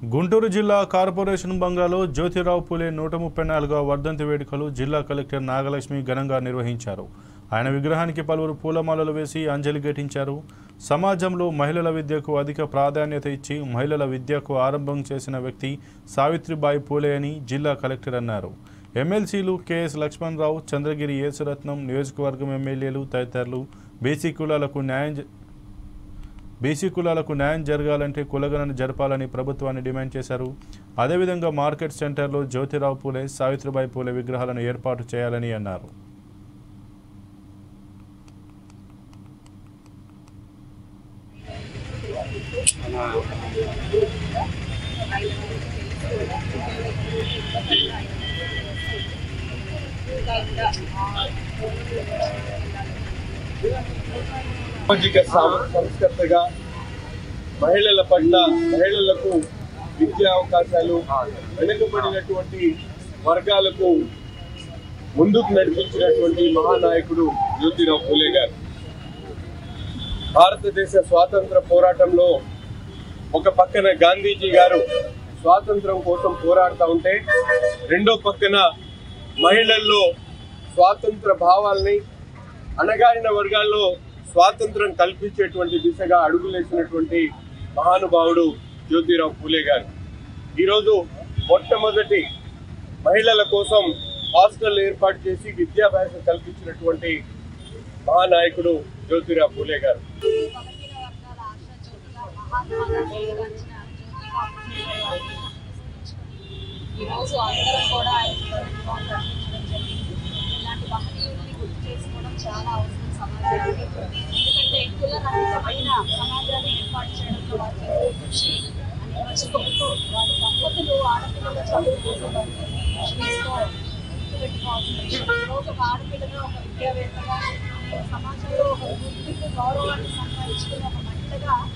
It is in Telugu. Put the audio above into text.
గుంటూరు జిల్లా కార్పొరేషన్ బంగ్లాలో జ్యోతిరావు పూలే 134వ వర్ధంతి వేడుకలు జిల్లా కలెక్టర్ నాగలక్ష్మి ఘనంగా నిర్వహించారు. ఆయన విగ్రహానికి పలువురు పూలమాలలు వేసి అంజలి ఘటించారు. సమాజంలో మహిళల విద్యకు అధిక ప్రాధాన్యత ఇచ్చి మహిళల విద్యకు ఆరంభం చేసిన వ్యక్తి సావిత్రిబాయి పూలే అని జిల్లా కలెక్టర్ అన్నారు. ఎమ్మెల్సీలు కెఎస్ లక్ష్మణరావు, చంద్రగిరి యేసురత్నం, నియోజకవర్గం ఎమ్మెల్యేలు తదితరులు బీసీ కులాలకు న్యాయం జరగాలంటే కులగణన జరపాలని ప్రభుత్వాన్ని డిమాండ్ చేశారు. అదేవిధంగా మార్కెట్ సెంటర్లో జ్యోతిరావు పూలే, సావిత్రిబాయి పూలే విగ్రహాలను ఏర్పాటు చేయాలని అన్నారు. సామాజిక సంస్కర్తగా మహిళల పట్ల మహిళలకు విద్యా అవకాశాలు, వెనుకబడినటువంటి వర్గాలకు ముందుకు నడిపించినటువంటి మహానాయకుడు జ్యోతిరావు పూలే గారు. భారతదేశ స్వాతంత్ర పోరాటంలో ఒక పక్కన గాంధీజీ గారు స్వాతంత్రం కోసం పోరాడుతూ ఉంటే, రెండో పక్కన మహిళల్లో స్వాతంత్ర భావాల్ని, అణగారిన వర్గాల్లో స్వాతంత్రం కల్పించేటువంటి దిశగా అడుగులేసినటువంటి మహానుభావుడు జ్యోతిరావు పూలే గారు. ఈరోజు మొట్టమొదటి మహిళల కోసం హాస్టల్ ఏర్పాటు చేసి విద్యాభ్యాసం కల్పించినటువంటి మహానాయకుడు జ్యోతిరావు పూలే గారు. ఈరోజు అందరం కూడా ఇలాంటి మహనీయుల్ని గుర్తు చేసుకోవడం చాలా అవసరం సమాజానికి. ఎందుకంటే కులరహితమైన సమాజాన్ని ఏర్పాటు చేయడంలో వారు చేసే కృషి అని మర్చిపోతూ వారి దంపతులు ఆడపిల్లల చదువు కోసం కృషి చేస్తూ గుర్తుపెట్టుకోవాల్సిన విషయం. ఈరోజు ఒక ఆడపిల్లగా, ఒక విద్యావేత్తగా, సమాజంలో ఒక గుర్తింపు, గౌరవాన్ని సంపాదించుకున్న ఒక మహిళగా